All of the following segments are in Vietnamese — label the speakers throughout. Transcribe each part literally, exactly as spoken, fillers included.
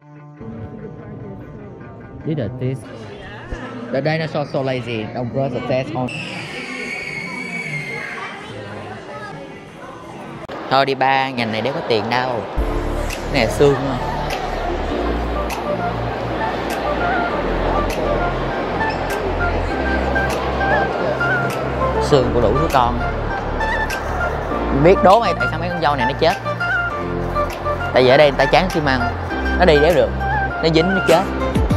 Speaker 1: Did a test. The dinosaur so lazy. Don't brush the test on. Thôi đi ba, ngành này đéo có tiền đâu. Cái này là xương mà. Xương của đủ thứ con. Biết đố mày tại sao mấy con dâu này nó chết. Tại vì ở đây người ta chán xi măng. Nó đi đéo được. Nó dính nó chết.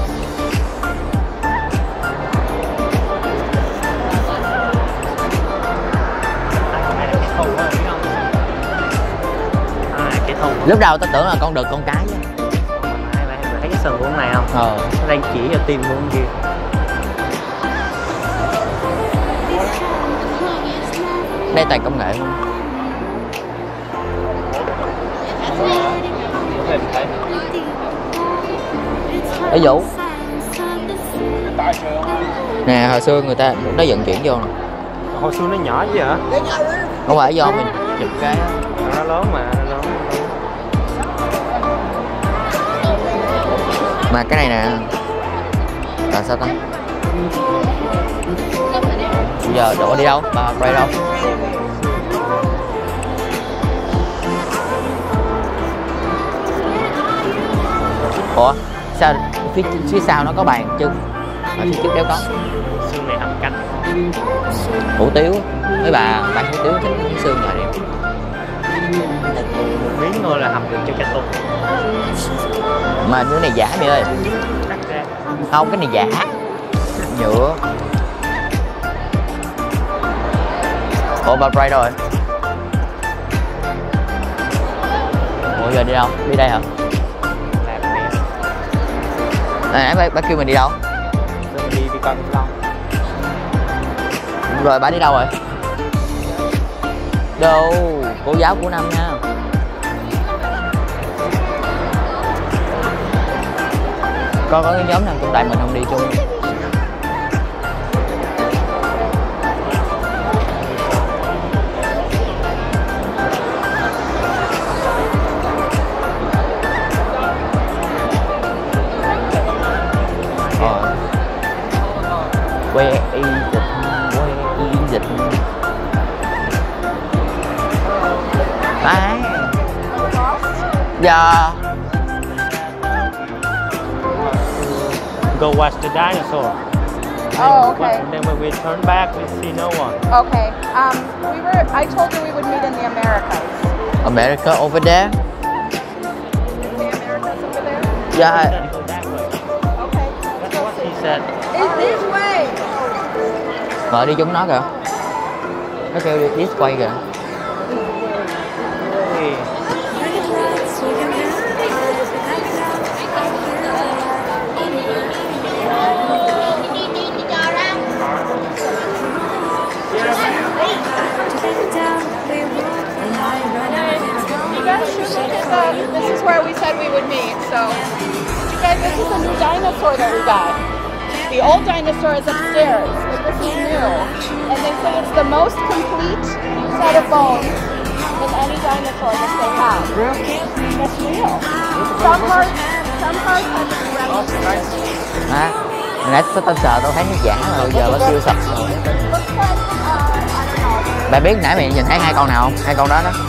Speaker 1: Lúc đầu tao tưởng là con đực con cái chứ.
Speaker 2: Mày thấy cái sừng của con này không?
Speaker 1: Ờ.
Speaker 2: Nó đang chỉ vào tim của con kia.
Speaker 1: Đây toàn công nghệ không? Ví dụ nè, hồi xưa người ta nó vận chuyển vô nè.
Speaker 2: Hồi xưa nó nhỏ chứ hả?
Speaker 1: Không phải do mình chụp cái
Speaker 2: nó lớn mà, nó lớn.
Speaker 1: Mà cái này nè là sao ta? Giờ đổ đi đâu? Bà quay đâu? Ủa? Sao phía, phía sau nó có bàn chân mà phía trước đéo có?
Speaker 2: Xương này hầm canh.
Speaker 1: Hủ tiếu. Mấy bà bán hủ tiếu thích xương rồi đẹp.
Speaker 2: Một miếng thôi là hầm được cho canh luôn.
Speaker 1: Mà cái này giả mày ơi. Không, cái này giả. Nhựa. Ủa bà Bright rồi. Ủa giờ đi đâu? Đi đây hả? Nãy bà, bà kêu mình đi đâu?
Speaker 2: Đi đi coi Vĩnh Long.
Speaker 1: Rồi bà đi đâu rồi? Đâu? Cô giáo của năm nha. Có có cái nhóm nào cũng tại mình không đi chung. Ờ. Where is it? Where is it? Đấy. Dạ.
Speaker 2: Go watch the dinosaur.
Speaker 3: Oh, okay.
Speaker 2: And then when we turn back, we see no one.
Speaker 3: Okay. Um, we were. I told you we would meet in the Americas.
Speaker 1: America over there?
Speaker 3: The Americas over there.
Speaker 1: Yeah.
Speaker 2: Then go that way.
Speaker 3: Okay.
Speaker 2: That's what he said.
Speaker 3: It's this way.
Speaker 1: Mở đi chúng nó kìa. Nó kêu đi this way kìa.
Speaker 2: Hey.
Speaker 3: You guys should look at the. This is where we said we would meet. So, you guys, this is a new dinosaur that we got. The old dinosaur is upstairs, but this is new. And they say it's the most complete set of bones in any dinosaur that they have. That's real. Some parts, some parts have to be replicated.
Speaker 1: À, nãy tao sợ tao thấy nó giả rồi, giờ nó siêu sập rồi. Bà biết nãy mày nhìn thấy hai con nào không? Hai con đó đó.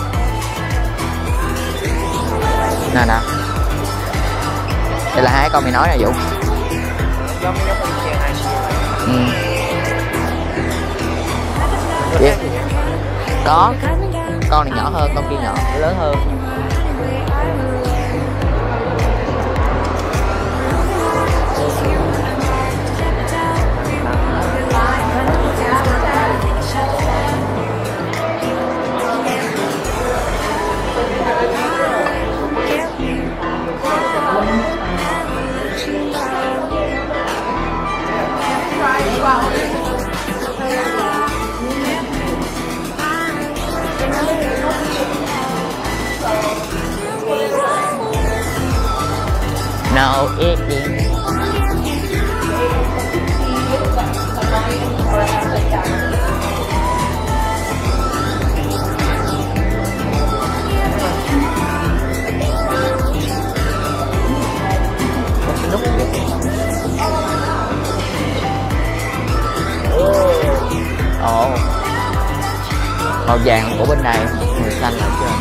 Speaker 1: Nè nè. Đây là hai con mày nói nè Vũ.
Speaker 2: Giống giống con kia này.
Speaker 1: Ừ. Yeah. Có. Con này nhỏ hơn, con kia nhỏ, lớn hơn. No eating. vàng của bên này, màu xanh ở trên.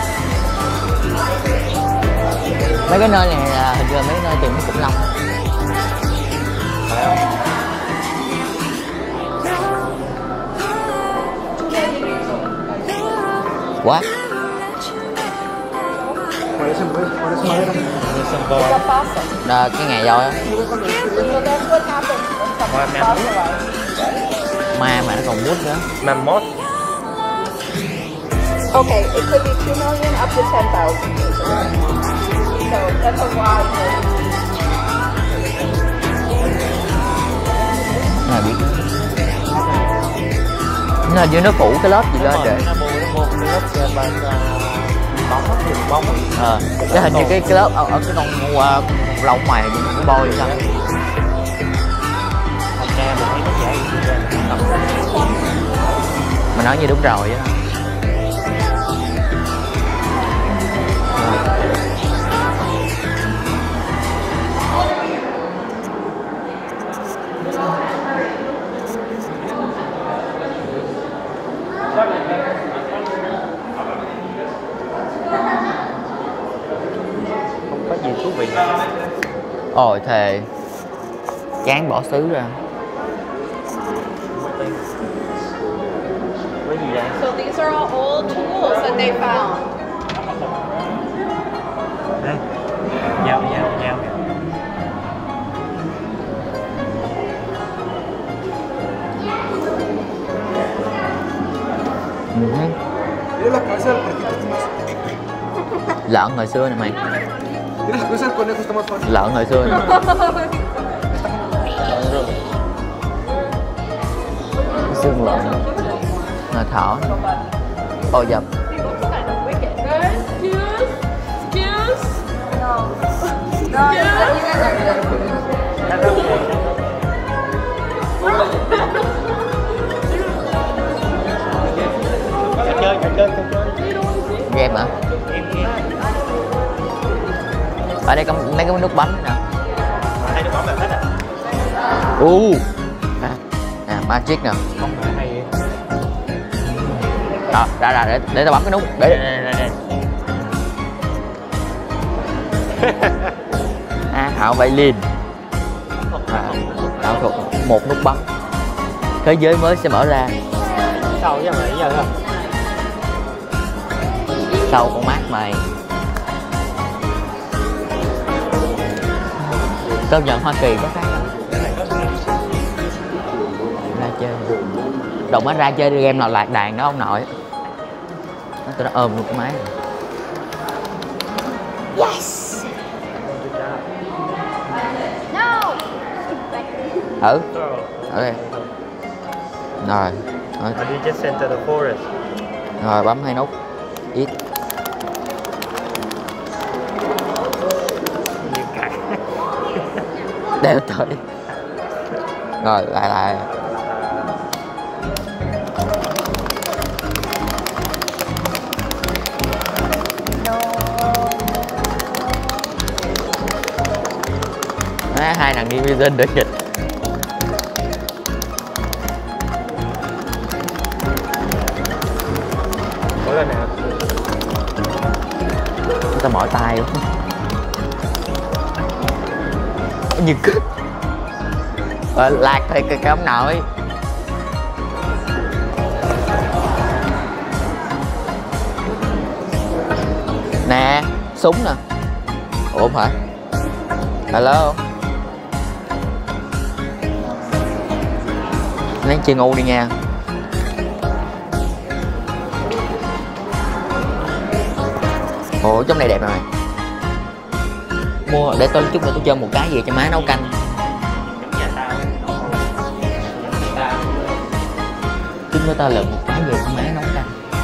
Speaker 1: Mấy cái nơi này là hình như là mấy nơi tìm cái khủng long.
Speaker 2: Phải không?
Speaker 1: What?
Speaker 2: There's some boy.
Speaker 3: It's a fossil.
Speaker 1: Đó, cái ngày voi á.
Speaker 3: So that's what happens when
Speaker 2: Why,
Speaker 3: something's
Speaker 2: man?
Speaker 3: fossilized.
Speaker 1: Ma mà nó còn mút nữa.
Speaker 2: Mammoth.
Speaker 3: Okay, it could be two million up to ten thousand years old. So that's a lot.
Speaker 1: Này biết. Nó hình như nó phủ cái lớp gì lên để.
Speaker 2: Nó mua nó mua cái lớp xe bằng bóng á, thì bóng á.
Speaker 1: Ờ, cái hình như cái cái lớp ở, ở cái con uh, lông mày cái bôi vậy sao?
Speaker 2: Thành ra mình thấy nó dễ.
Speaker 1: Mà nói như đúng rồi á.
Speaker 2: Không có gì thú vị.
Speaker 1: Ôi thề. Chán bỏ xứ ra.
Speaker 2: Cái gì đây?
Speaker 3: So these are all old tools that they found.
Speaker 2: Đây. Dao dao dao.
Speaker 1: Ừ. Lợn hồi xưa nè mày. Lợn hồi xưa nè. Xương lợn. Ngồi thỏ. Ô dập.
Speaker 3: He looks kind of wicked. Guys, excuse, excuse. No. No, you guys are good.
Speaker 2: Chơi chơi chơi chơi chơi.
Speaker 1: Game hả? Ở đây có mấy cái nút bấm nè.
Speaker 2: Hai đứa bóng là hết à?
Speaker 1: U. À, à, magic nè.
Speaker 2: Không phải hay.
Speaker 1: Rồi, ra ra để để tao bấm cái nút.
Speaker 2: Đây
Speaker 1: Để.
Speaker 2: đây đây đây.
Speaker 1: À, Hảo Vây Linh. À, ảo thuật một nút bấm. Thế giới mới sẽ mở ra.
Speaker 2: Sau với mày giờ thôi.
Speaker 1: Sau con mát mày. Công nhận Hoa Kỳ có khác ra chơi. Đồng mới ra chơi game nào lạc đàn đó ông nội. Nó tụi nó ôm luôn cái máy.
Speaker 3: Yes. No.
Speaker 1: Ừ. Ok. Rồi. Rồi,
Speaker 2: I did just enter the forest.
Speaker 1: rồi bấm hai nút. Ít.
Speaker 2: Như cãi.
Speaker 1: Đeo tới. Rồi lại lại. Đó, hai thằng đi vision để dịch.
Speaker 2: Mỗi lần nào
Speaker 1: Người ta mỏi tay luôn. Như cứ ờ, lạc thì cái ông nội. Nè, súng nè. Ủa không phải. Hello. Lấy chơi ngu đi nha. Ủa trong này đẹp rồi. Mua để tôi chút nữa tôi chơi một cái gì cho má nấu canh.
Speaker 2: giống nhà tao.
Speaker 1: Chút nữa tao lượm một cái gì cho má nấu canh.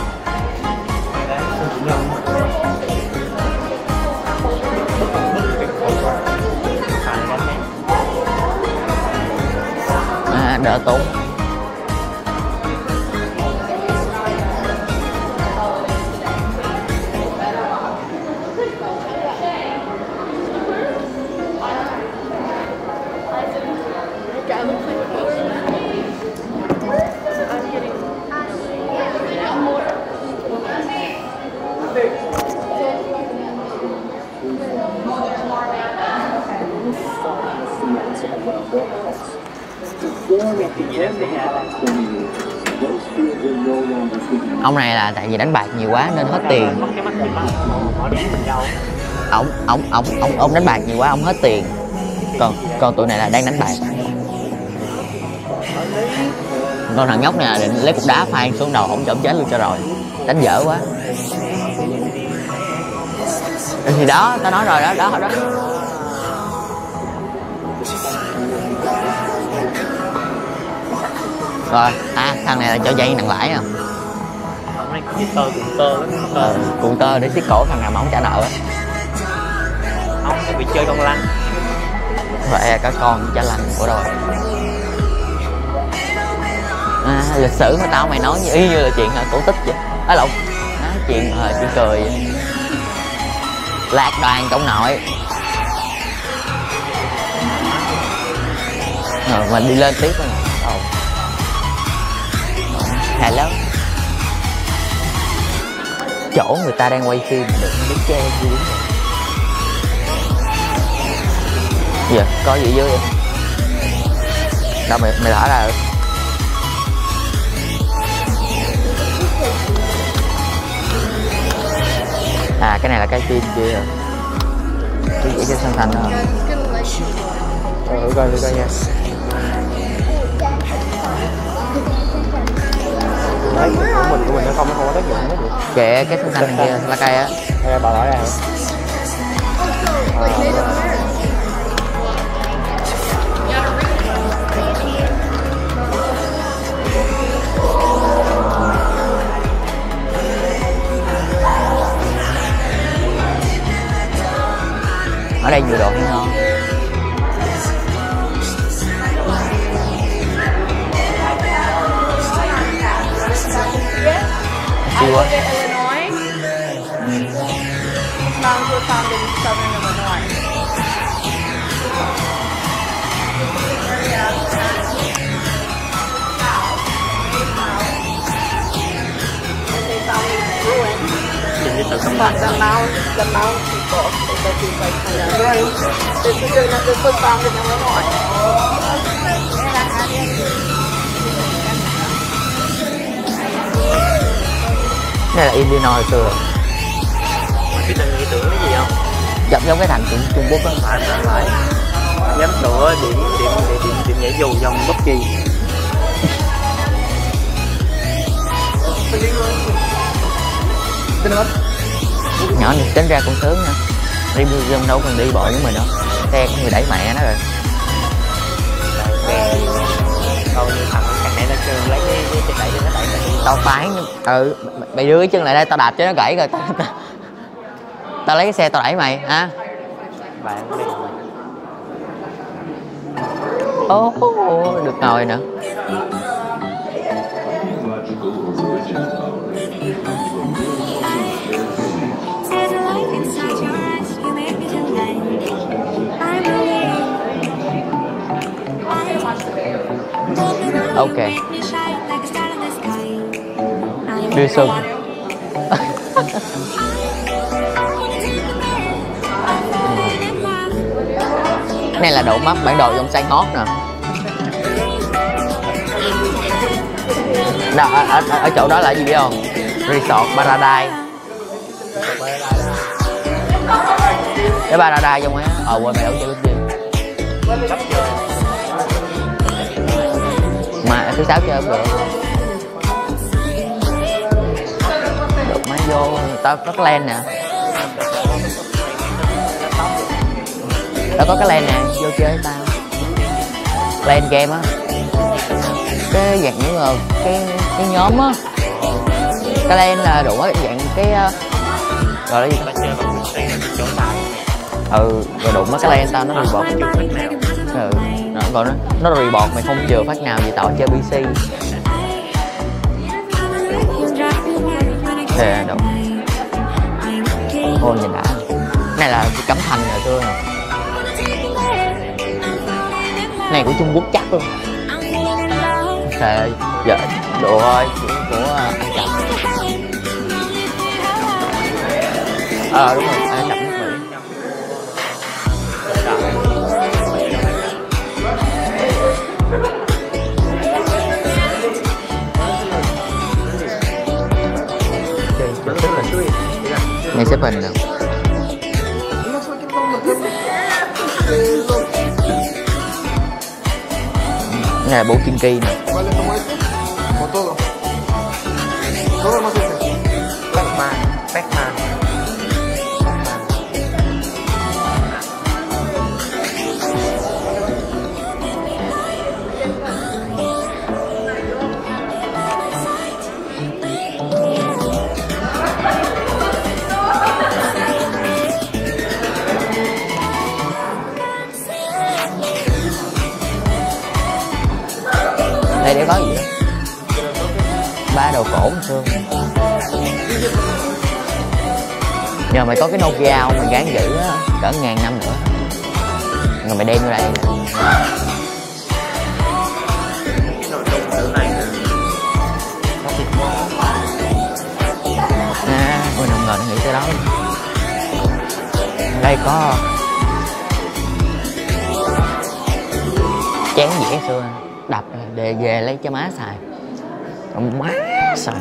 Speaker 1: À, đỡ tốn.
Speaker 3: Guy looks like a ghost. I'm getting.
Speaker 1: Ông này là tại vì đánh bạc nhiều quá nên hết tiền.
Speaker 2: Mất cái mắt gì mà họ đen mình dâu.
Speaker 1: Ông ông ông ông ông đánh bạc nhiều quá ông hết tiền. Còn còn tụi này là đang đánh bạc. Con thằng nhóc này là định lấy cục đá phang xuống đầu ổng chổng chết luôn cho rồi. Đánh dở quá. Thì đó, tao nói rồi đó, đó đó. Rồi, à thằng này là cho dây nặng lãi à.
Speaker 2: Hôm nay có cái tơ cuộn tơ lắm.
Speaker 1: Ờ, cuộn tơ để xiết cổ thằng nào mà không trả nợ á.
Speaker 2: Ông sẽ bị chơi con lăn.
Speaker 1: Vậy có con trả lăn của đâu. À, lịch sử mà tao mày nói như y như là chuyện cổ tích vậy. Á lộn. Á chuyện ờ chuyện cười vậy. Lạc đoàn công nội. Ờ, mà đi lên tiếp rồi. Oh. Hello. Chỗ người ta đang quay phim đừng biết che gì đúng rồi. Gì vậy? Có gì dưới vậy? Đâu mày mày thả ra rồi. À cái này là cái phim kia rồi. Cái gì trên sân thành đó.
Speaker 2: Ờ, thử coi thử coi nha. Đấy, của mình của mình nó không nó không có tác dụng hết được.
Speaker 1: Kệ cái sân thành kia là cây á.
Speaker 2: Đây bà nói ra.
Speaker 1: Ở đây nhiều đồ hay ngon.
Speaker 3: I live in Illinois. These mountains were found in southern Illinois. They found these ruins. But the mount, the mount people, they said these like kind of right. This is in, this was found in Illinois.
Speaker 1: Đây là Illinois xưa.
Speaker 2: Cái tên nghĩ tưởng cái gì không?
Speaker 1: Giống giống cái thành Trung, Trung Quốc á.
Speaker 2: Phải phải phải. Dám sửa điểm điểm điểm điểm, điểm nhảy dù dòng bất kỳ.
Speaker 1: Nhỏ này tính ra cũng sướng nha. Đi dân đâu cần đi bộ với mình đâu. Xe có người đẩy mẹ nó rồi.
Speaker 2: Đâu như thằng cạnh này nó kêu lấy cái cái chân đẩy nó đẩy nó.
Speaker 1: Tao phái ừ mày đưa cái chân lại đây tao đạp cho nó gãy rồi tao, tao, tao lấy cái xe tao đẩy mày hả?
Speaker 2: Bạn đi.
Speaker 1: Ô oh, được ngồi nữa. Ok. Đưa xuân. Này là độ map bản đồ dòng xanh hot nè. Đó, ở, ở, ở chỗ đó là gì biết không? Resort Paradise. Cái Paradise trong ấy. Ờ quên mày đâu chơi cái gì. Mà thứ sáu chơi không được. Được máy vô tao có cái LAN nè. Tao có cái LAN nè, vô chơi với tao. LAN game á. Cái dạng như là cái cái nhóm á. Cái LAN là đủ á, dạng cái gọi là gì ta? Ừ, rồi đụng mấy cái LAN tao nó report. Ừ, nó còn nó nó report mày không chừa phát nào gì tao chơi pê xê. Thế đâu. Ôi nhìn đã. Này là Cấm Thành rồi xưa nè. Này của Trung Quốc chắc luôn. Trời ơi, dạ, đồ ơi, của, của anh Trầm. Ờ đúng rồi, anh Trầm nước Mỹ. xếp hình. Này xếp hình nào. Này là bộ Kinky nè.
Speaker 2: Batman, Batman.
Speaker 1: Đây để có gì đó. Ba đồ cổ một xương. Nhờ mày có cái Nokia không, mày gán giữ á, cỡ ngàn năm nữa rồi mày đem vô đây.
Speaker 2: Cái nội dung kiểu này là có thịt ngon.
Speaker 1: À, ôi không ngờ nó nghĩ tới đó. Đây có chén dĩa xưa đập để về lấy cho má xài. Má xài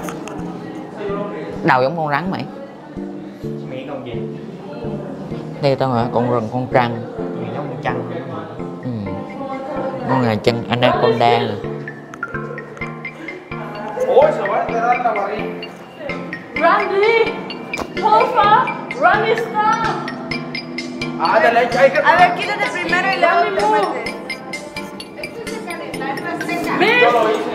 Speaker 1: đầu giống con rắn mày.
Speaker 2: Miệng con gì?
Speaker 1: Đây tao hả? Con rừng, con trăng.
Speaker 2: Miệng giống con trăng.
Speaker 1: Ừ. Con này chân anaconda nè.
Speaker 3: Randy! Porfa! Randy, stop!
Speaker 4: Ah, dale, hay que...
Speaker 5: A ver, quítate primero y luego te metes.
Speaker 3: Miss!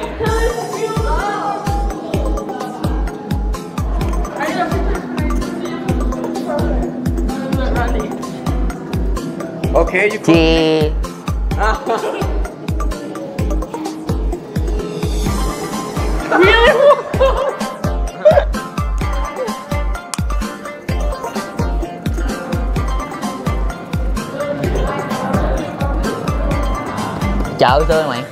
Speaker 4: Okay, you
Speaker 1: Chi. Chợ xưa mày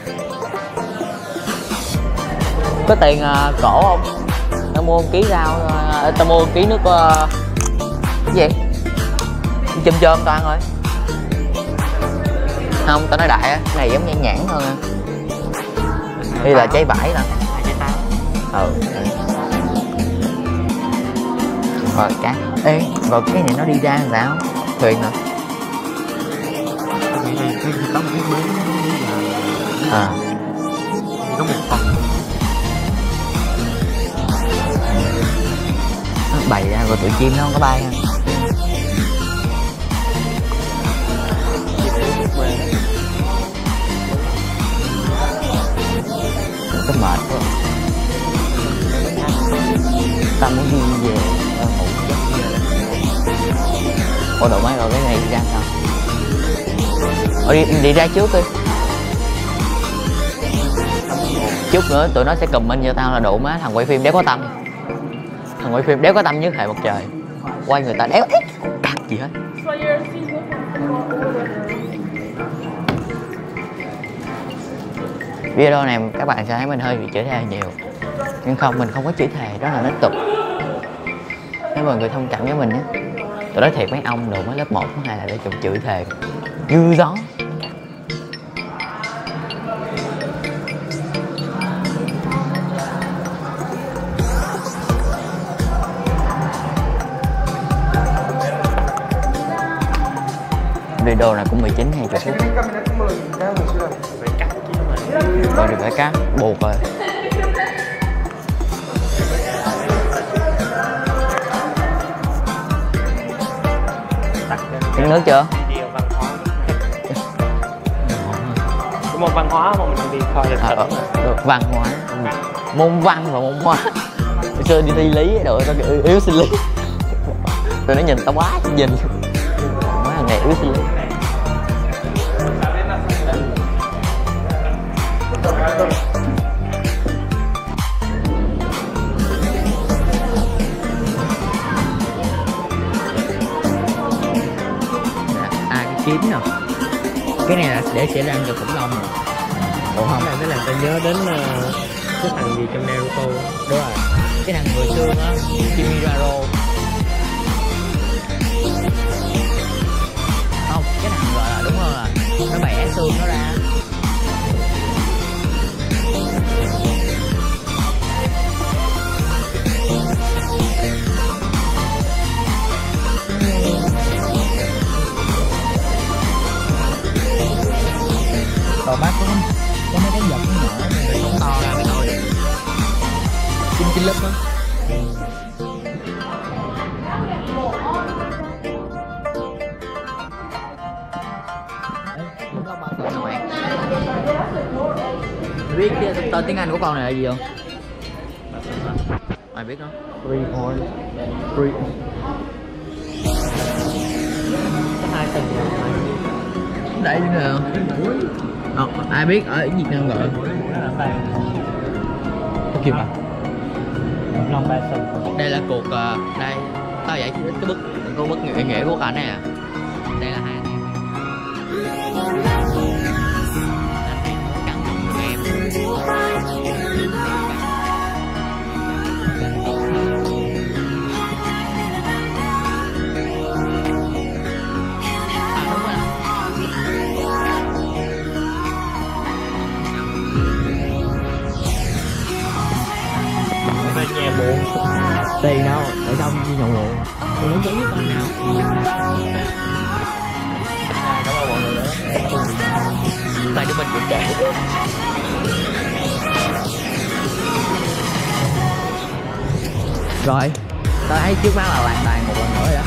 Speaker 1: có tiền uh, cổ không? Tao mua một ký rau, uh, tao mua một ký nước uh, cái gì chôm chôm toàn rồi. Không, tao nói đại á, cái này giống nhãn nhãn hơn à. Đây là trái vải nè. Ừ. Rồi cá. Ê, rồi cái này nó đi ra làm sao? Thuyền nè.
Speaker 2: Có một cái bến
Speaker 1: À.
Speaker 2: có một phần
Speaker 1: Nó bày ra rồi tụi chim nó không có bay ha. Cái mệt quá. Tao muốn đi về ngủ giấc về. Ủa đồ máy rồi cái này đi ra sao? Ủa đi, đi ra trước đi. Chút nữa tụi nó sẽ comment cho tao là độ má thằng quay phim đéo có tâm. Thằng quay phim đéo có tâm nhất hệ mặt trời. Quay người ta đéo ít cắt gì hết. Video này các bạn sẽ thấy mình hơi bị chửi thề nhiều. Nhưng không, mình không có chửi thề, đó là nết tục. Nếu mọi người thông cảm với mình nhé. Tôi nói thiệt mấy ông đồ mới lớp một, lớp hai là để chụp chửi thề như gió. Video này cũng mười chín hai mươi phút.
Speaker 2: phải cắt chứ mà.
Speaker 1: Rồi thì phải cắt, buộc rồi. Uống nước chưa?
Speaker 2: Video văn hóa. Có môn văn hóa mà mình đi coi lịch
Speaker 1: À,
Speaker 2: sử.
Speaker 1: được, văn hóa. Môn văn và môn hóa. Hồi xưa đi thi lý đội tao yếu, yếu sinh lý. Tụi nó nhìn tao quá nhìn. Má thằng này yếu sinh lý. À, cái kiếm nè. Cái này là để sẽ răng cho khủng long rồi. Đúng không?
Speaker 2: Cái này mới làm tao nhớ đến uh, cái thằng gì trong Naruto.
Speaker 1: Đúng rồi. Cái thằng người xương á, Kimimaro. Không, cái thằng gọi là đúng hơn là nó bẻ xương nó ra. biết cái tên tiếng Anh của con này là gì không? Ai biết không?
Speaker 2: Three horn. Three. Có hai tầng rồi.
Speaker 1: Đây nè. Ờ, ai biết ở Việt Nam gọi
Speaker 2: Có kịp à? Long ba sân.
Speaker 1: đây là cuộc uh, đây tao giải thích cái bức cái bức nghĩa nghĩa của cảnh này à. Đây là hai anh em cắn của em
Speaker 2: Bên nhà buồn. Tiền đâu? Ở trong đi nhậu rượu.
Speaker 1: tôi muốn biết con nào
Speaker 2: À, cảm ơn mọi người nữa.
Speaker 1: tại đứa mình cũng trẻ rồi tao thấy trước mắt là hoàn toàn một lần nữa đó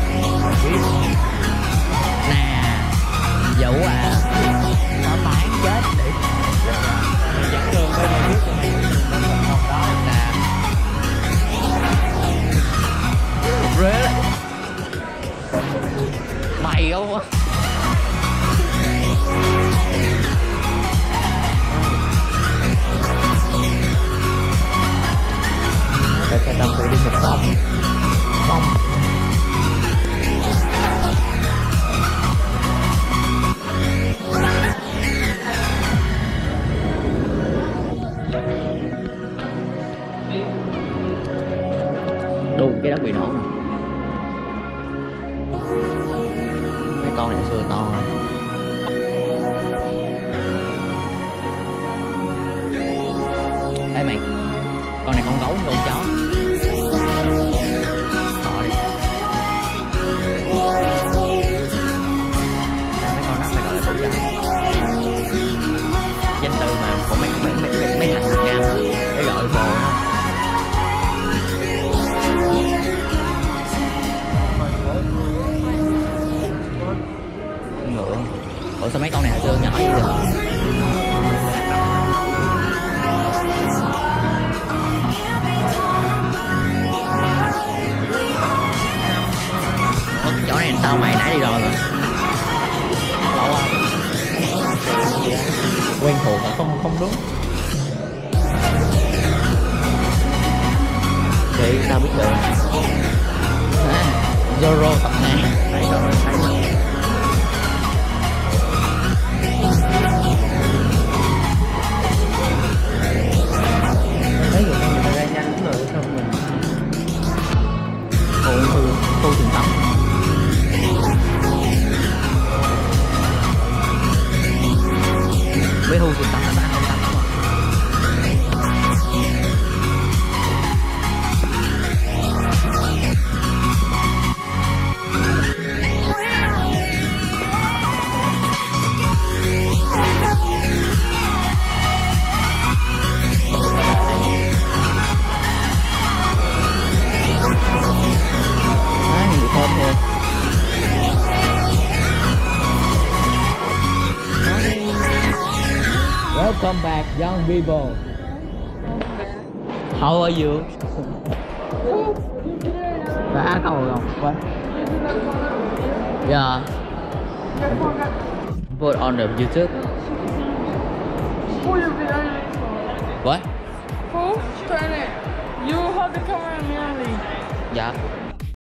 Speaker 1: nè Vũ à tao bán chết để
Speaker 2: Dẫn đường bên này biết tụi mình nó còn học đó.
Speaker 1: nè really mày không á
Speaker 2: Để cho tâm tự đi một vòng.
Speaker 1: không đùng cái đất bị nổ nè mấy con này xưa to rồi ê mày con này con gấu con chó bỏ đi mấy con nắp này gọi là con chó danh từ mà của mấy mấy mấy mấy, mấy thằng Việt Nam đó cái gọi bồ đó ngựa ủa sao mấy con này hồi xưa nhỏ vậy được ủa cái chỗ này tao mày nãy đi rồi mà lâu à
Speaker 2: Quen thuộc mà không không đúng.
Speaker 1: thì tao biết được à, Zoro tập này thấy rồi thấy mà
Speaker 2: Thấy người ta người ta ra nhanh cũng được xong mình.
Speaker 1: ủa thu thu trường tắm mấy thu trường tắm nó bán không tắm mà á nhiều thơm thiệt welcome back young people how are you đã câu rồi không what yeah put on the YouTube what
Speaker 5: Who? Turn it. You hold the camera and me only.
Speaker 1: dạ